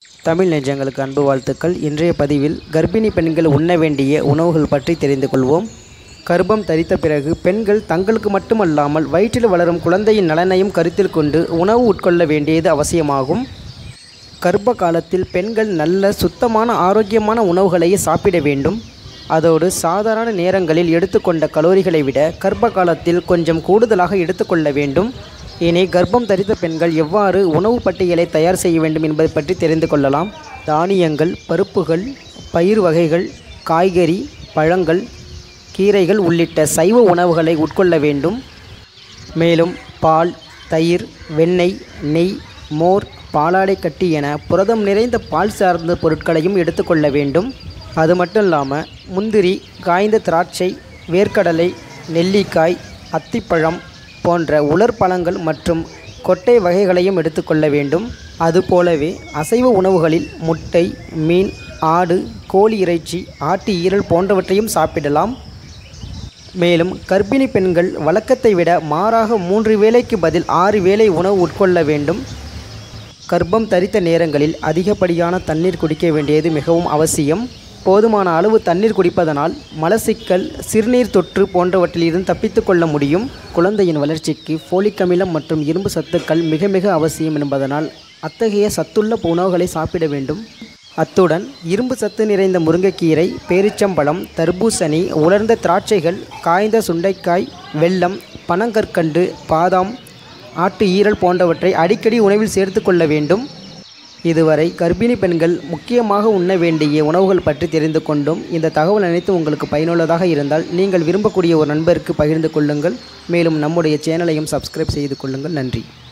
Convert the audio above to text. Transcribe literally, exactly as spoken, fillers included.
தமிழ் நெஞ்சங்களுக்கு அன்பு வாழ்த்துக்கள். இன்றைய பதிவில் கர்ப்பிணி பெண்கள் உண்ண வேண்டிய உணவுகள் பற்றி தெரிந்து கொள்வோம். கர்ப்பம் தரித்த பிறகு பெண்கள் தங்களுக்கு மட்டுமல்லாமல் வயிற்றில் வளரும் குழந்தையின் நலனையும் கருத்தில் கொண்டு உணவு உட்கொள்ள வேண்டியது அவசியமாகும். கர்ப்ப காலத்தில் பெண்கள் நல்ல சுத்தமான ஆரோக்கியமான உணவுகளையே சாப்பிட வேண்டும். அதோடு சாதாரண நேரங்களில் எடுத்துக்கொண்ட கலோரிகளை விட கர்ப்ப காலத்தில் கொஞ்சம் கூடுதலாக எடுத்துக்கொள்ள வேண்டும். இனி கர்ப்பம் தரித்த பெண்கள் எவ்வாறு உணவு பட்டியலை தயார் செய்ய வேண்டும் என்பதை பற்றி தெரிந்து கொள்ளலாம். தானியங்கள், பருப்புகள், பயிர் வகைகள், காய்கறி, பழங்கள், கீரைகள் உள்ளிட்ட சைவ உணவுகளை உட்கொள்ள வேண்டும். மேலும் பால், தயிர், வெண்ணெய், நெய், மோர், பாலாடை கட்டி என புரதம் நிறைந்த பால் சார்ந்த பொருட்களையும் எடுத்துக்கொள்ள வேண்டும். அது மட்டும் இல்லாமல் முந்திரி, காய்ந்த திராட்சை, வேர்க்கடலை, நெல்லிக்காய், அத்திப்பழம் போன்ற உலர் பழங்கள் மற்றும் கொட்டை வகைகளையும் எடுத்துக்கொள்ள வேண்டும். அதுபோலவே அசைவ உணவுகளில் முட்டை, மீன், ஆடு, கோழி இறைச்சி, ஆட்டு ஈரல் போன்றவற்றையும் சாப்பிடலாம். மேலும் கர்ப்பிணி பெண்கள் வழக்கத்தை விட மாறாக மூன்று வேளைக்கு பதில் ஆறு வேளை உணவு உட்கொள்ள வேண்டும். கர்ப்பம் தரித்த நேரங்களில் அதிகப்படியான தண்ணீர் குடிக்க வேண்டியது மிகவும் அவசியம். போதுமான அளவு தண்ணீர் குடிப்பதனால் மலச்சிக்கல், சிறுநீர் தொற்று போன்றவற்றிலிருந்து தப்பித்து கொள்ள முடியும். குழந்தையின் வளர்ச்சிக்கு ஃபோலிக் அமிலம் மற்றும் இரும்பு சத்துக்கள் மிக மிக அவசியம் என்பதனால் அத்தகைய சத்துள்ள உணவுகளை சாப்பிட வேண்டும். அத்துடன் இரும்பு சத்து நிறைந்த முருங்கைக்கீரை, பேரிச்சம்பழம், தர்பூசணி, உலர்ந்த திராட்சைகள், காய்ந்த சுண்டைக்காய், வெல்லம், பனங்கற்கண்டு, பாதாம், ஆட்டு ஈரல் போன்றவற்றை அடிக்கடி உணவில் சேர்த்து கொள்ள வேண்டும். இதுவரை கர்ப்பிணி பெண்கள் முக்கியமாக உண்ண வேண்டிய உணவுகள் பற்றி தெரிந்து கொண்டோம். இந்த தகவல் அனைத்து உங்களுக்கு பயனுள்ளதாக இருந்தால் நீங்கள் விரும்பக்கூடிய ஒரு நண்பருக்கு பகிர்ந்து கொள்ளுங்கள். மேலும் நம்முடைய சேனலையும் சப்ஸ்கிரைப் செய்து கொள்ளுங்கள். நன்றி.